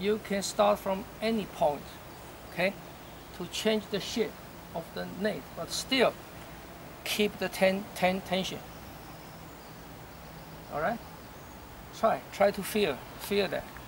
you can start from any point, okay, to change the shape of the nail, but still keep the tension. All right, try to feel that.